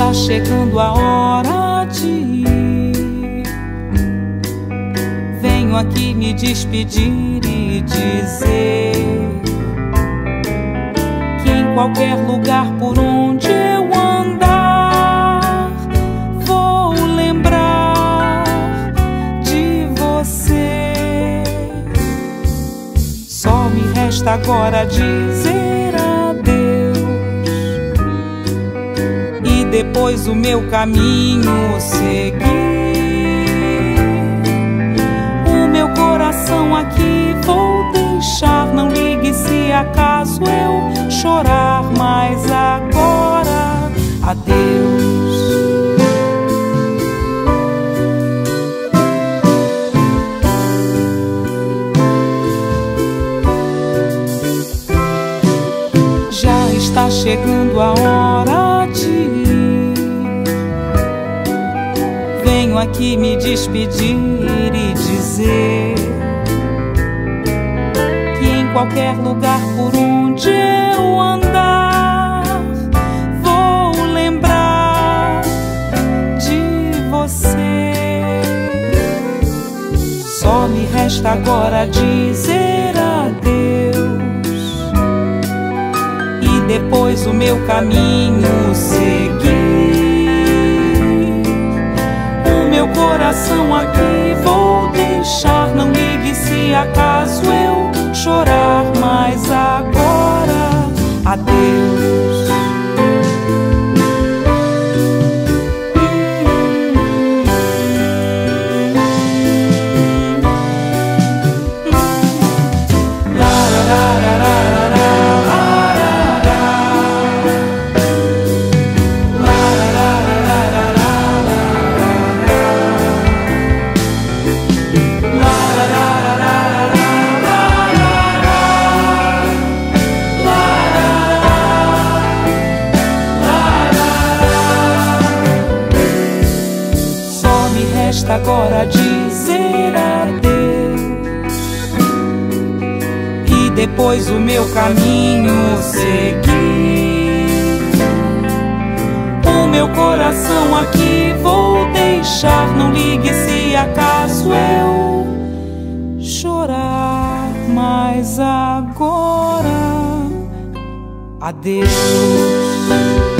está chegando a hora de ir. Venho aqui me despedir e dizer que em qualquer lugar por onde eu andar, vou lembrar de você. Só me resta agora dizer adeus e depois o meu caminho seguir. O meu coração aqui vou deixar, não ligue se acaso eu chorar, mas agora adeus. Já está chegando a hora de ir. Venho aqui me despedir e dizer que em qualquer lugar por onde eu andar, vou lembrar de você. Só me resta agora dizer adeus e depois o meu caminho seguir. O meu coração aqui vou deixar, não ligue se acaso eu chorar, mas agora adeus. Resta agora dizer adeus e depois o meu caminho seguir. O meu coração aqui vou deixar, não ligue se acaso eu chorar, mas agora adeus.